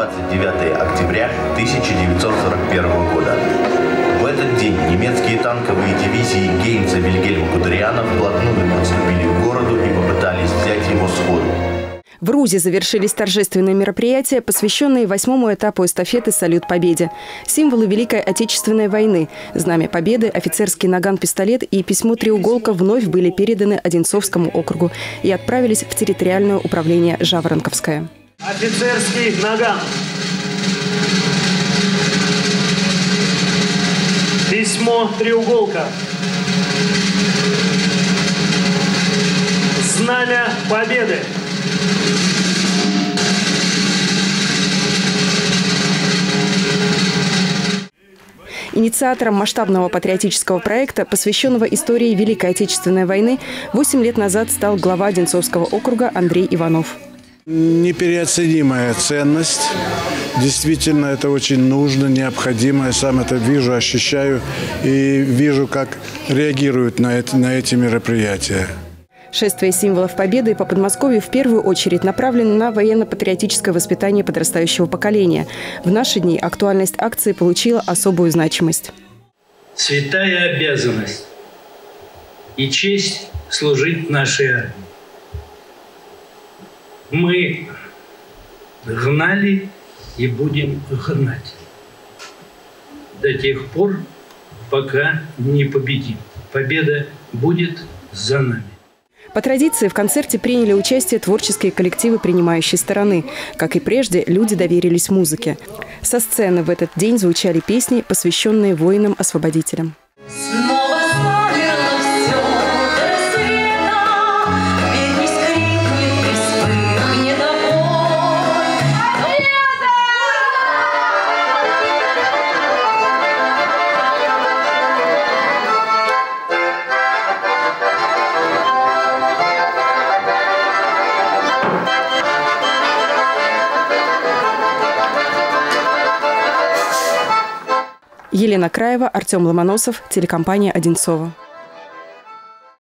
29 октября 1941 года. В этот день немецкие танковые дивизии Гейнца Вильгельма Гудериана вплотную подступили к городу и попытались взять его сходу. В Рузе завершились торжественные мероприятия, посвященные 8-му этапу эстафеты «Салют Победе». Символы Великой Отечественной войны, Знамя Победы, офицерский наган-пистолет и письмо-треуголка вновь были переданы Одинцовскому округу и отправились в территориальное управление Жаворонковское. Офицерский наган. Письмо-треуголка. Знамя Победы. Инициатором масштабного патриотического проекта, посвященного истории Великой Отечественной войны, 8 лет назад стал глава Одинцовского округа Андрей Иванов. Непереоценимая ценность. Действительно, это очень нужно, необходимо. Я сам это вижу, ощущаю и вижу, как реагируют на эти мероприятия. Шествие символов Победы по Подмосковью в первую очередь направлено на военно-патриотическое воспитание подрастающего поколения. В наши дни актуальность акции получила особую значимость. Святая обязанность и честь служить нашей армии. Мы гнали и будем гнать до тех пор, пока не победим. Победа будет за нами. По традиции в концерте приняли участие творческие коллективы принимающей стороны. Как и прежде, люди доверились музыке. Со сцены в этот день звучали песни, посвященные воинам-освободителям. Елена Краева, Артем Ломоносов, телекомпания «Одинцово».